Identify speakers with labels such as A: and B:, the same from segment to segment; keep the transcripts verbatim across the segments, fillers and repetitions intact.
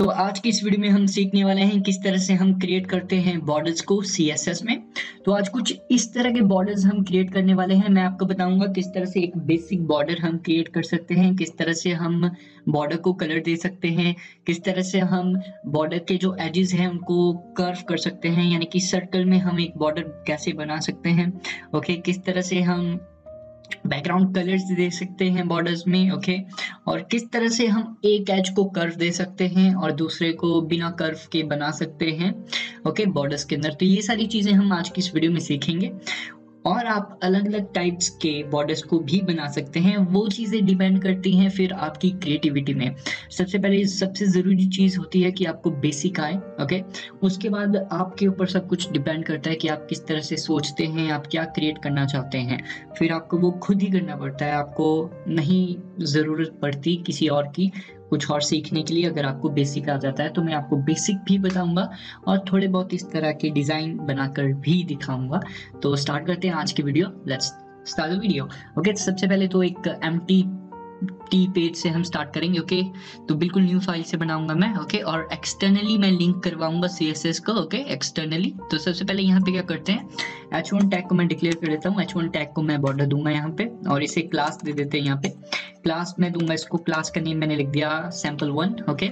A: तो आज की इस वीडियो में हम सीखने वाले हैं किस तरह से हम क्रिएट करते हैं बॉर्डर्स को सीएसएस में। तो आज कुछ इस तरह के बॉर्डर्स हम क्रिएट करने वाले हैं। मैं आपको बताऊंगा किस तरह से एक बेसिक बॉर्डर हम क्रिएट कर सकते हैं, किस तरह से हम बॉर्डर को कलर दे सकते हैं, किस तरह से हम बॉर्डर के जो एजेस हैं उनको कर्व कर सकते हैं, यानी कि सर्कल में हम एक बॉर्डर कैसे बना सकते हैं। ओके, किस तरह से हम बैकग्राउंड कलर्स दे सकते हैं बॉर्डर्स में। ओके, और किस तरह से हम एक एज को कर्व दे सकते हैं और दूसरे को बिना कर्व के बना सकते हैं ओके बॉर्डर्स के अंदर। तो ये सारी चीजें हम आज की इस वीडियो में सीखेंगे। और आप अलग अलग टाइप्स के बॉर्डर्स को भी बना सकते हैं, वो चीज़ें डिपेंड करती हैं फिर आपकी क्रिएटिविटी में। सबसे पहले सबसे ज़रूरी चीज़ होती है कि आपको बेसिक आए। ओके, उसके बाद आपके ऊपर सब कुछ डिपेंड करता है कि आप किस तरह से सोचते हैं, आप क्या क्रिएट करना चाहते हैं। फिर आपको वो खुद ही करना पड़ता है, आपको नहीं ज़रूरत पड़ती किसी और की कुछ और सीखने के लिए। अगर आपको बेसिक आ जाता है तो मैं आपको बेसिक भी बताऊंगा और थोड़े बहुत इस तरह के डिज़ाइन बनाकर भी दिखाऊंगा। तो स्टार्ट करते हैं आज की video. Let's start the video. Okay, सबसे पहले तो एक एम्प्टी टी पेज से हम स्टार्ट करेंगे। Okay okay? तो बिल्कुल न्यू फाइल से बनाऊंगा मैं। Okay okay? और एक्सटर्नली मैं लिंक करवाऊंगा सीएसएस को। Okay okay? एक्सटर्नली। तो सबसे पहले यहाँ पे क्या करते हैं, एच वन टैग को मैं डिक्लेयर कर देता हूँ। एच वन टैग को मैं बॉर्डर दूंगा यहाँ पे और इसे क्लास दे देते हैं। यहाँ पे क्लास में दूंगा इसको, क्लास का नेम मैंने लिख दिया सैम्पल वन। ओके,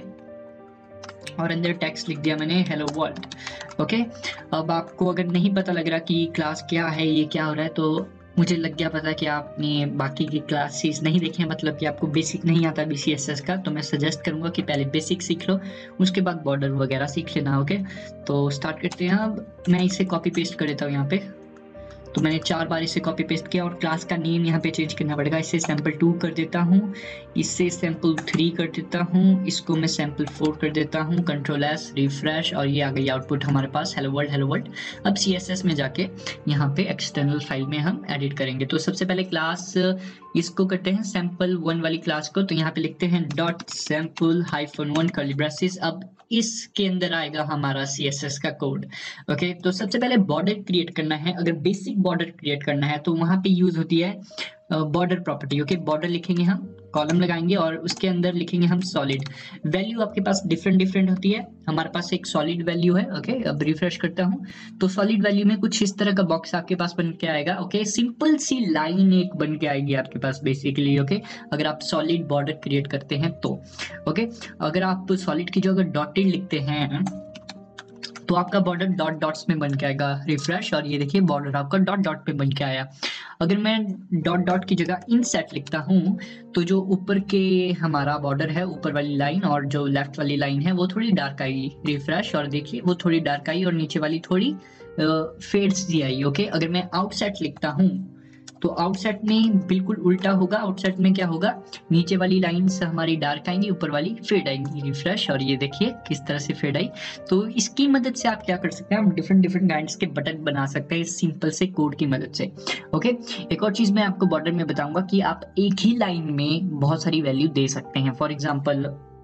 A: और अंदर टेक्स्ट लिख दिया मैंने हेलो वर्ल्ड। ओके, अब आपको अगर नहीं पता लग रहा कि क्लास क्या है, ये क्या हो रहा है, तो मुझे लग गया पता कि आपने बाकी की क्लासेस नहीं देखी हैं, मतलब कि आपको बेसिक नहीं आता बीसीएसएस का। तो मैं सजेस्ट करूंगा कि पहले बेसिक सीख लो, उसके बाद बॉर्डर वगैरह सीख लेना। ओके, तो स्टार्ट करते हैं। अब मैं इसे कॉपी पेस्ट कर देता हूँ यहाँ पे। तो मैंने चार बार इसे कॉपी पेस्ट किया और क्लास का नेम यहाँ पे चेंज करना पड़ेगा। इसे सैम्पल टू कर देता हूँ, इसे सैम्पल थ्री कर देता हूँ, इसको मैं सैम्पल फोर कर देता हूँ। कंट्रोल एस, रिफ्रेश, और ये आ गई आउटपुट हमारे पास हेलो वर्ल्ड हेलो वर्ल्ड। अब सीएसएस में जाके यहाँ पे एक्सटर्नल फाइल में हम एडिट करेंगे। तो सबसे पहले क्लास इसको करते हैं सैम्पल वन वाली क्लास को। तो यहाँ पे लिखते हैं dot sample hyphen one curly braces. अब इसके अंदर आएगा हमारा सीएसएस का कोड। ओके, तो सबसे पहले बॉर्डर क्रिएट करना है। अगर बेसिक बॉर्डर क्रिएट करना है तो वहां पे यूज होती है बॉर्डर प्रॉपर्टी। ओके, बॉर्डर लिखेंगे हम, कॉलम लगाएंगे और उसके अंदर लिखेंगे हम सॉलिड। वैल्यू आपके पास डिफरेंट डिफरेंट होती है, हमारे पास एक सॉलिड वैल्यू है। ओके, अब रिफ्रेश करता हूँ तो सॉलिड वैल्यू में कुछ इस तरह का बॉक्स आपके पास बन के आएगा। ओके, सिंपल सी लाइन एक बन के आएगी आपके पास बेसिकली। ओके, अगर आप सॉलिड बॉर्डर क्रिएट करते हैं तो। ओके, अगर आप सॉलिड की जगह डॉटेड लिखते हैं तो आपका बॉर्डर डॉट डॉट्स में बन के आएगा। रिफ्रेश, और ये देखिए बॉर्डर आपका डॉट डॉट पे बन के आया। अगर मैं डॉट डॉट की जगह इनसेट लिखता हूँ तो जो ऊपर के हमारा बॉर्डर है, ऊपर वाली लाइन और जो लेफ्ट वाली लाइन है वो थोड़ी डार्क आई। रिफ्रेश, और देखिए वो थोड़ी डार्क आई और नीचे वाली थोड़ी फेड्स दी आई। ओके, अगर मैं आउटसेट लिखता हूँ तो आउटसेट में बिल्कुल उल्टा होगा। आउटसेट में क्या होगा, नीचे वाली लाइंस हमारी डार्क आएंगी, ऊपर वाली फेड आएंगी। रिफ्रेश, और ये देखिए किस तरह से फेड आई। तो इसकी मदद से आप क्या कर सकते हैं, आप डिफरेंट डिफरेंट काइंड्स के बटन बना सकते हैं इस सिंपल से कोड की मदद से। ओके, एक और चीज मैं आपको बॉर्डर में बताऊंगा कि आप एक ही लाइन में बहुत सारी वैल्यू दे सकते हैं। फॉर एग्जाम्पल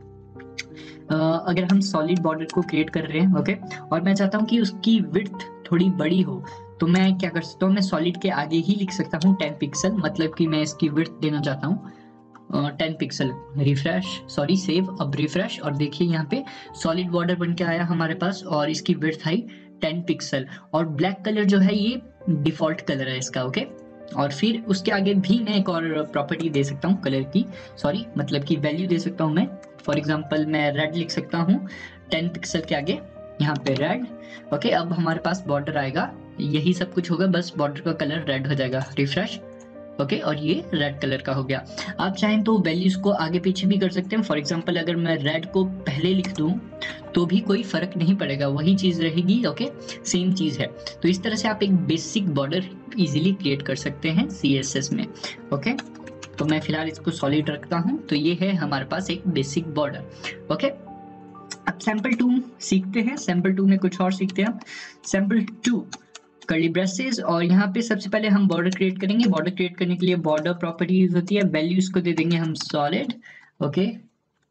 A: अगर हम सॉलिड बॉर्डर को क्रिएट कर रहे हैं ओके, और मैं चाहता हूँ कि उसकी विड्थ थोड़ी बड़ी हो, तो मैं क्या कर सकता हूँ, मैं सॉलिड के आगे ही लिख सकता हूँ टेन पिक्सल, मतलब कि मैं इसकी विड्थ देना चाहता हूँ ten pixel. Refresh, sorry save, अब रिफ्रेश, और देखिए यहाँ पे सॉलिड बॉर्डर बन के आया हमारे पास और इसकी विड्थ आई टेन पिक्सल। और ब्लैक कलर जो है ये डिफॉल्ट कलर है इसका। ओके, और फिर उसके आगे भी मैं एक और प्रॉपर्टी दे सकता हूँ कलर की, सॉरी मतलब कि वैल्यू दे सकता हूँ मैं। फॉर एग्जाम्पल मैं रेड लिख सकता हूँ टेन पिक्सल के आगे, यहाँ पे रेड। ओके, अब हमारे पास बॉर्डर आएगा, यही सब कुछ होगा, बस बॉर्डर का कलर रेड हो जाएगा। रिफ्रेश, ओके, और ये रेड कलर का हो गया। आप चाहें तो वैल्यूज को आगे पीछे भी कर सकते हैं। फॉर एग्जांपल अगर मैं रेड को पहले लिख दूं तो भी कोई फर्क नहीं पड़ेगा, वही चीज रहेगी। ओके, सेम चीज है। तो इस तरह से आप एक बेसिक बॉर्डर इजीली क्रिएट कर सकते हैं सीएसएस में। ओके, तो मैं फिलहाल इसको सॉलिड रखता हूँ। तो ये है हमारे पास एक बेसिक बॉर्डर। ओके, अब सैम्पल टू सीखते हैं। सैम्पल टू में कुछ और सीखते हैं। सैम्पल टू कर्ली ब्रेसेस, और यहाँ पे सबसे पहले हम बॉर्डर क्रिएट करेंगे। बॉर्डर क्रिएट करने के लिए बॉर्डर प्रॉपर्टी यूज होती है। वैल्यूज को दे देंगे हम solid. Okay,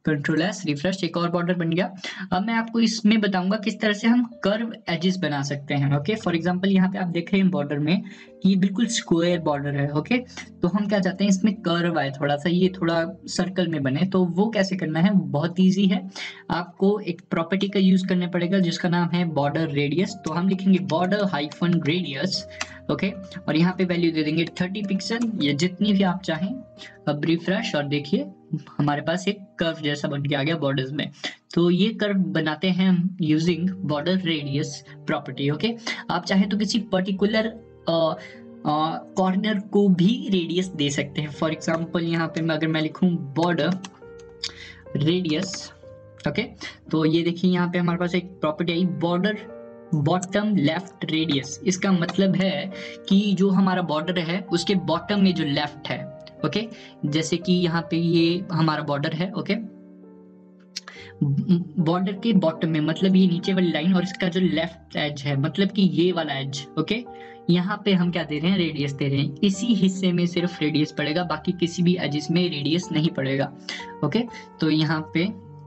A: control S, refresh, एक और बॉर्डर बन गया। अब मैं आपको इसमें बताऊंगा किस तरह से हम कर्व एजेस बना सकते हैं। ओके, फॉर एग्जांपल यहाँ पे आप देख रहे हैं बॉर्डर में कि ये बिल्कुल स्क्वायर बॉर्डर है। ओके, तो हम क्या चाहते हैं इसमें कर्व आए, थोड़ा सा ये थोड़ा सर्कल में बने। तो वो कैसे करना है, बहुत ईजी है। आपको एक प्रॉपर्टी का यूज करना पड़ेगा जिसका नाम है बॉर्डर रेडियस। तो हम लिखेंगे बॉर्डर हाइफन रेडियस। ओके, और यहाँ पे वैल्यू दे देंगे थर्टी पिक्सल या जितनी भी आप चाहें। अब रिफ्रेश और देखिए हमारे पास एक कर्व जैसा बन के आ गया बॉर्डर्स में। तो ये कर्व बनाते हैं हम using border radius property. Okay, आप चाहे तो किसी पर्टिकुलर कॉर्नर को भी रेडियस दे सकते हैं। फॉर एग्जांपल यहाँ पे मैं अगर मैं लिखूं बॉर्डर रेडियस, ओके, तो ये देखिए यहाँ पे हमारे पास एक प्रॉपर्टी आई बॉर्डर बॉटम लेफ्ट रेडियस। इसका मतलब है कि जो हमारा बॉर्डर है उसके बॉटम में जो लेफ्ट है, ओके okay? जैसे कि यहाँ पे ये हमारा बॉर्डर है। ओके, बॉर्डर के बॉटम में मतलब ये नीचे वाली लाइन और इसका जो लेफ्ट एज है मतलब कि ये वाला एज। Okay okay? यहाँ पे हम क्या दे रहे हैं, रेडियस दे रहे हैं। इसी हिस्से में सिर्फ रेडियस पड़ेगा, बाकी किसी भी एजिस में रेडियस नहीं पड़ेगा। Okay okay? तो यहाँ पे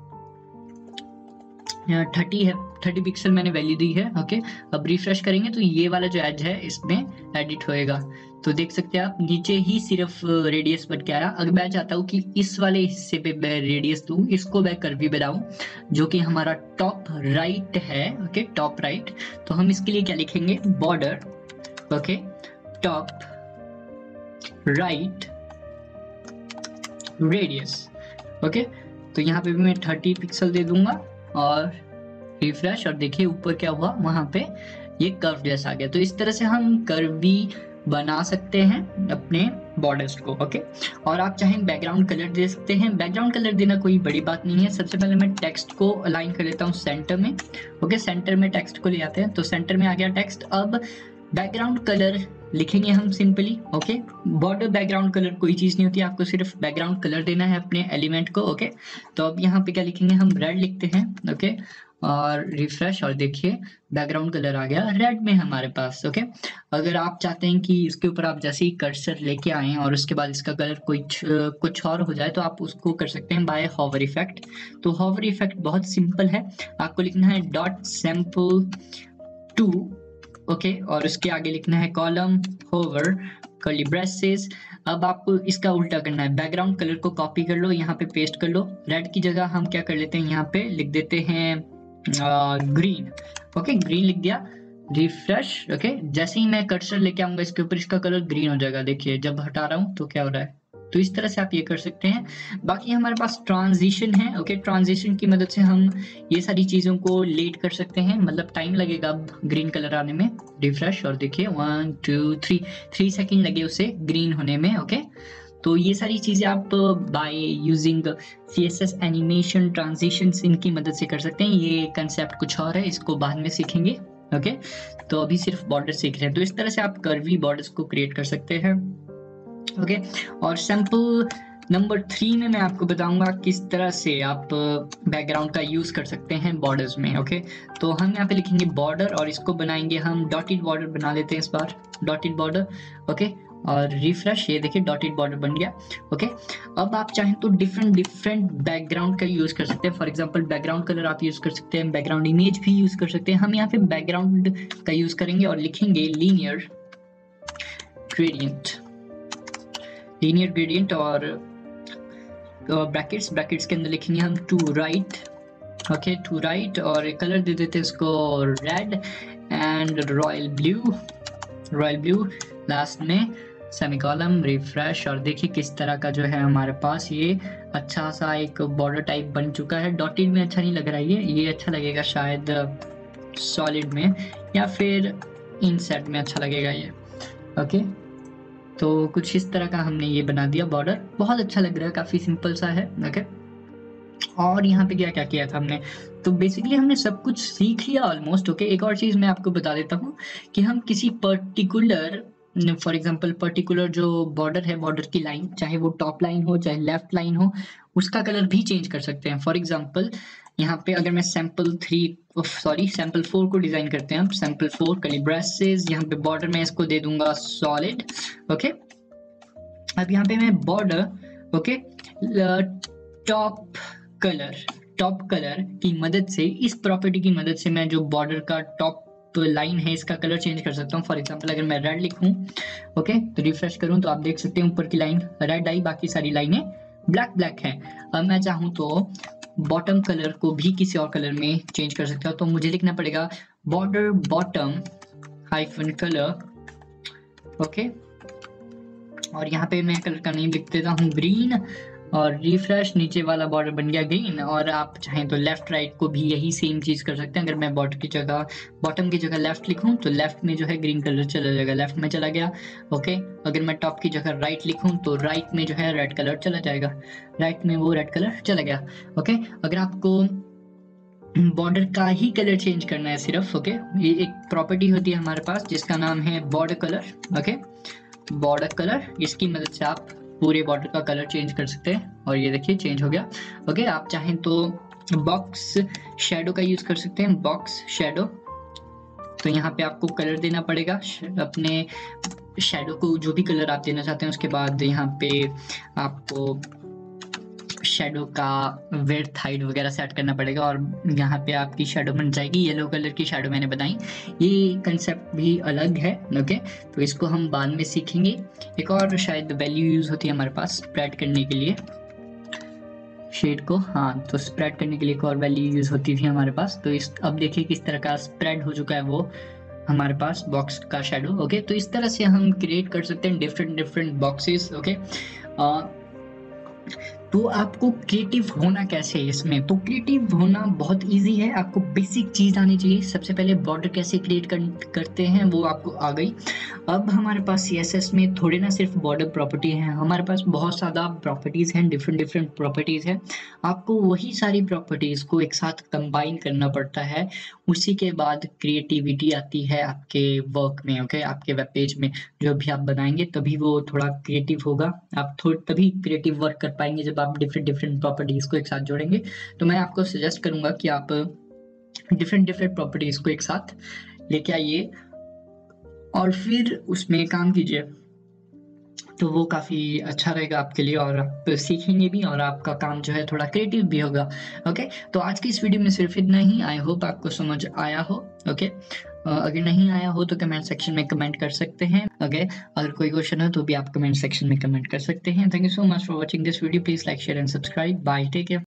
A: थर्टी है, थर्टी पिक्सल मैंने वैल्यू दी है। ओके, अब रिफ्रेश करेंगे तो ये वाला जो एज है इसमें एडिट होएगा। तो देख सकते हैं आप नीचे ही सिर्फ रेडियस बन के आ रहा। अगर मैं चाहता हूँ कि इस वाले हिस्से पे मैं रेडियस दूं, इसको मैं कर्वी बनाऊं जो कि हमारा टॉप राइट है। Okay, top right. तो हम इसके लिए क्या लिखेंगे, border okay top right radius. Okay, तो यहाँ पे भी मैं थर्टी पिक्सल दे दूंगा और रिफ्रेश और देखिए ऊपर क्या हुआ, वहां पे ये कर्व जैसा आ गया। तो इस तरह से हम कर्व भी बना सकते हैं अपने बॉर्डर्स को। ओके, और आप चाहें बैकग्राउंड कलर दे सकते हैं। बैकग्राउंड कलर देना कोई बड़ी बात नहीं है। सबसे पहले मैं टेक्स्ट को अलाइन कर लेता हूँ सेंटर में। ओके, सेंटर में टेक्स्ट को ले आते हैं, तो सेंटर में आ गया टेक्स्ट। अब बैकग्राउंड कलर लिखेंगे हम simply. Okay, border background colour कोई चीज नहीं होती, आपको सिर्फ बैकग्राउंड कलर देना है अपने एलिमेंट को। ओके, तो अब यहाँ पे क्या लिखेंगे, हम रेड लिखते हैं। ओके, और रिफ्रेश और देखिए बैकग्राउंड कलर आ गया रेड में हमारे पास। ओके, अगर आप चाहते हैं कि इसके ऊपर आप जैसे ही कर्सर लेके आए और उसके बाद इसका कलर कुछ कुछ और हो जाए तो आप उसको कर सकते हैं बाय हॉवर इफेक्ट। तो हॉवर इफेक्ट बहुत सिंपल है, आपको लिखना है डॉट सैंपल टू। ओके, और उसके आगे लिखना है कॉलम होवर कर्ली ब्रेसेस। अब आपको इसका उल्टा करना है, बैकग्राउंड कलर को कॉपी कर लो, यहाँ पे पेस्ट कर लो। रेड की जगह हम क्या कर लेते हैं, यहाँ पे लिख देते हैं ग्रीन। ओके, ग्रीन लिख दिया, रिफ्रेश। ओके, जैसे ही मैं कर्सर लेके आऊंगा इसके ऊपर इसका कलर ग्रीन हो जाएगा। देखिए जब हटा रहा हूं तो क्या हो रहा है। तो इस तरह से आप ये कर सकते हैं। बाकी हमारे पास ट्रांजिशन है। ओके, ट्रांजिशन की मदद से हम ये सारी चीजों को लेट कर सकते हैं, मतलब टाइम लगेगा अब ग्रीन कलर आने में। रिफ्रेश और देखिए one two three three second लगे उसे ग्रीन होने में। ओके, तो ये सारी चीजें आप by using C S S animation transitions इनकी मदद से कर सकते हैं। ये कंसेप्ट कुछ और है, इसको बाद में सीखेंगे। ओके, तो अभी सिर्फ बॉर्डर सीख रहे हैं। तो इस तरह से आप कर्वी बॉर्डर्स को क्रिएट कर सकते हैं। ओके, और सैंपल नंबर थ्री में मैं आपको बताऊंगा किस तरह से आप बैकग्राउंड का यूज कर सकते हैं बॉर्डर्स में। ओके, तो हम यहाँ पे लिखेंगे बॉर्डर और इसको बनाएंगे हम डॉटेड बॉर्डर बना लेते हैं इस बार, डॉटेड बॉर्डर। ओके, और रिफ्रेश, ये देखिए डॉटेड बॉर्डर बन गया। ओके, अब आप चाहें तो डिफरेंट डिफरेंट बैकग्राउंड का यूज कर सकते हैं। फॉर एग्जांपल बैकग्राउंड कलर आप यूज कर सकते हैं, बैकग्राउंड इमेज भी यूज कर सकते हैं। हम यहाँ पे बैकग्राउंड का यूज करेंगे और लिखेंगे लीनियर ग्रेडियंट, लीनियर ग्रेडियंट और ब्रैकेट्स, ब्रैकेट्स के अंदर लिखेंगे हम to right. Okay, to right, और कलर दे देते हैं इसको red and royal blue, royal blue last में सेमीकॉलम। रिफ्रेश और देखिए किस तरह का जो है हमारे पास ये अच्छा सा एक बॉर्डर टाइप बन चुका है। डॉटेड में अच्छा नहीं लग रहा है, ये ये अच्छा लगेगा शायद सॉलिड में या फिर इनसेट में अच्छा लगेगा ये। ओके, तो कुछ इस तरह का हमने ये बना दिया बॉर्डर, बहुत अच्छा लग रहा है, काफी सिंपल सा है। ओके, और यहाँ पे क्या क्या किया था हमने, तो बेसिकली हमने सब कुछ सीख लिया ऑलमोस्ट। ओके, एक और चीज मैं आपको बता देता हूँ कि हम किसी पर्टिकुलर, फॉर एग्जांपल पर्टिकुलर जो बॉर्डर है, बॉर्डर की लाइन, चाहे वो टॉप लाइन हो चाहे लेफ्ट लाइन हो, उसका कलर भी चेंज कर सकते हैं। फॉर एग्जांपल यहाँ पे अगर मैं sample three sorry sample four को डिजाइन करते हैं हम, सैंपल फोर कर्ली ब्रेसेस, यहाँ पे बॉर्डर में इसको दे दूंगा सॉलिड। ओके, अब यहाँ पे मैं border okay top colour, top colour की मदद से, इस प्रॉपर्टी की मदद से मैं जो बॉर्डर का टॉप लाइन है इसका कलर चेंज कर सकता हूँ। फॉर एग्जांपल अगर मैं रेड लिखूं, ओके, तो रिफ्रेश करूं तो आप देख सकते हैं ऊपर की लाइन रेड आई, बाकी सारी लाइनें ब्लैक ब्लैक है। अब मैं चाहूं तो बॉटम कलर को भी किसी और कलर में चेंज कर सकता हूं। तो मुझे लिखना पड़ेगा border bottom hyphen colour, okay, और यहाँ पे मैं कलर का नेम लिख देता हूँ ग्रीन, और रिफ्रेश, नीचे वाला बॉर्डर बन गया ग्रीन। और आप चाहें तो लेफ्ट राइट को भी यही सेम चीज कर सकते हैं। अगर मैं बॉर्डर की जगह, बॉटम की जगह लेफ्ट लिखूं तो लेफ्ट में जो है ग्रीन कलर चला जाएगा, लेफ्ट में चला गया, ओके। अगर मैं टॉप की जगह राइट लिखूं तो राइट में जो है रेड कलर चला जाएगा, राइट में वो रेड कलर चला गया, ओके। अगर आपको बॉर्डर का ही कलर चेंज करना है सिर्फ, ओके, ये एक प्रॉपर्टी होती है हमारे पास जिसका नाम है border colour, okay, border colour. इसकी मदद से आप पूरे बॉर्डर का कलर चेंज कर सकते हैं, और ये देखिए चेंज हो गया, ओके। आप चाहें तो बॉक्स शेडो का यूज कर सकते हैं, बॉक्स शेडो। तो यहाँ पे आपको कलर देना पड़ेगा अपने शेडो को, जो भी कलर आप देना चाहते हैं। उसके बाद यहाँ पे आपको शेडो का विड्थ हाइट वगैरह सेट करना पड़ेगा, और यहाँ पे आपकी शेडो बन जाएगी। येलो कलर की शेडो मैंने बताई, ये कंसेप्ट भी अलग है, ओके, तो इसको हम बाद में सीखेंगे। एक और शायद वैल्यू यूज होती है हमारे पास स्प्रेड करने के लिए शेड को, हाँ, तो स्प्रेड करने के लिए एक और वैल्यू यूज होती थी हमारे पास। तो इस अब देखिए किस तरह का स्प्रेड हो चुका है वो हमारे पास बॉक्स का शेडो, ओके। तो इस तरह से हम क्रिएट कर सकते हैं डिफरेंट डिफरेंट बॉक्सेस, ओके। तो आपको क्रिएटिव होना कैसे है इसमें? तो क्रिएटिव होना बहुत इजी है, आपको बेसिक चीज आनी चाहिए। सबसे पहले बॉर्डर कैसे क्रिएट कर, करते हैं वो आपको आ गई। अब हमारे पास सीएसएस में थोड़े ना सिर्फ बॉर्डर प्रॉपर्टी है, हमारे पास बहुत ज़्यादा प्रॉपर्टीज हैं, डिफरेंट डिफरेंट प्रॉपर्टीज हैं। आपको वही सारी प्रॉपर्टीज को एक साथ कंबाइन करना पड़ता है, उसी के बाद क्रिएटिविटी आती है आपके वर्क में, ओके, आपके वेब पेज में जो भी आप बनाएंगे तभी वो थोड़ा क्रिएटिव होगा। आप थोड़ा तभी क्रिएटिव वर्क कर पाएंगे जब आप डिफरेंट डिफरेंट प्रॉपर्टीज को एक साथ जोड़ेंगे। तो मैं आपको सजेस्ट करूंगा कि आप डिफरेंट डिफरेंट प्रॉपर्टीज को एक साथ लेके आइए और फिर उसमें काम कीजिए, तो वो काफ़ी अच्छा रहेगा आपके लिए, और आप सीखेंगे भी और आपका काम जो है थोड़ा क्रिएटिव भी होगा, ओके। तो आज की इस वीडियो में सिर्फ इतना ही। आई होप आपको समझ आया हो, ओके। अगर नहीं आया हो तो कमेंट सेक्शन में कमेंट कर सकते हैं, ओके। अगर कोई क्वेश्चन हो तो भी आप कमेंट सेक्शन में कमेंट कर सकते हैं। Thank you so much for watching this video. Please like share and subscribe. Bye, take care.